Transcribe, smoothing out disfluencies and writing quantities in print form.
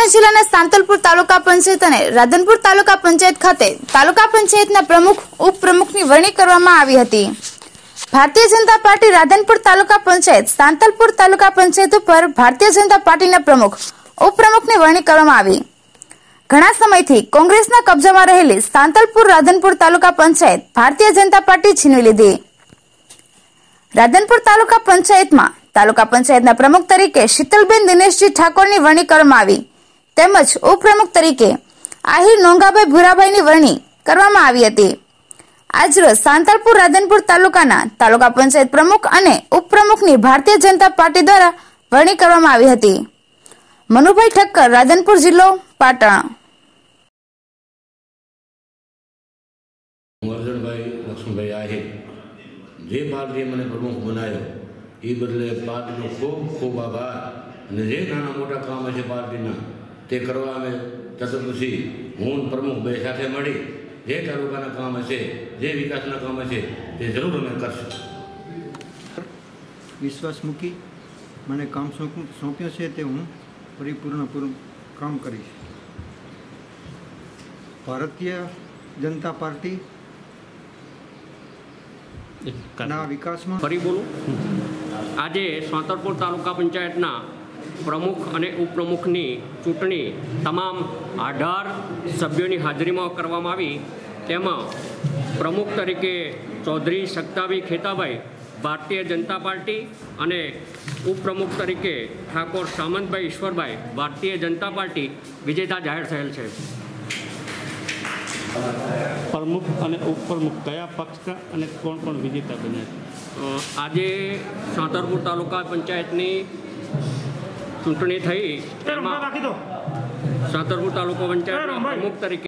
પાટણ જિલ્લાના સાંતલપુર તાલુકા પંચાયત અને રાધનપુર તાલુકા પંચાયત ખાતે તાલુકા પંચાયતના પ્રમુખ ઉપપ્રમુખની વરણી કરવામાં આવી હતી। ભારતીય જનતા પાર્ટી રાધનપુર તાલુકા પંચાયત સાંતલપુર તાલુકા પંચાયત ઉપર ભારતીય જનતા પાર્ટીના પ્રમુખ ઉપપ્રમુખની વરણી કરવામાં આવી। ઘણા સમયથી કોંગ્રેસના કબજામાં રહેલી સાંતલપુર રાધનપુર તાલુકા પંચાયત ભારતીય જનતા પાર્ટી છીનવી લીધી। રાધનપુર તાલુકા પંચાયતમાં તાલુકા પંચાયતના પ્રમુખ તરીકે શીતલબેન દિનેશજી ઠાકોરની વરણી કરવામાં આવી તેમજ ઉપપ્રમુખ તરીકે આહિર નોંગાભાઈ ભુરાભાઈની વરણી કરવામાં આવી હતી। આજરોજ સાંતલપુર રાધનપુર તાલુકાના તાલુકા પંચાયત પ્રમુખ અને ઉપપ્રમુખની ભારતીય જનતા પાર્ટી દ્વારા વરણી કરવામાં આવી હતી। મનુભાઈ ઠક્કર, રાધનપુર જિલ્લો, પાટણ। લક્ષ્મણભાઈ આહિર જે પાર્ટીએ મને પ્રમુખ બનાવ્યો એ બદલે પાર્ટીનો ખૂબ ખૂબ આભાર અને જે નાના મોટા કામ હશે પાર્ટીના તે કરવા અમે તદપછી હું પ્રમુખ બે સાથે મળી જે તાલુકાના કામ હશે જે વિકાસના કામ હશે તે જરૂર અમે કરશું। વિશ્વાસ મૂકી મને કામ સોંપ્યું છે તે હું પરિપૂર્ણ કામ કરીશ। ભારતીય જનતા પાર્ટી ના વિકાસમાં ફરી બોલું। આજે સાંતલપુર તાલુકા પંચાયતના પ્રમુખ અને ઉપપ્રમુખની ચૂંટણી તમામ 18 સભ્યોની હાજરીમાં કરવામાં આવી। તેમાં પ્રમુખ તરીકે ચૌધરી સક્તાભાઈ ખેતાભાઈ ભારતીય જનતા પાર્ટી અને ઉપપ્રમુખ તરીકે ઠાકોર સામંતભાઈ ઈશ્વરભાઈ ભારતીય જનતા પાર્ટી વિજેતા જાહેર થયેલ છે। प्रमुख અને ઉપપ્રમુખ કયા પક્ષના અને કોણ કોણ વિજેતા બન્યા? આજે સાંતલપુર તાલુકા પંચાયતની ચૂંટણી થઈ તેમાં સાંતલપુર તાલુકા પંચાયતના પ્રમુખ તરીકે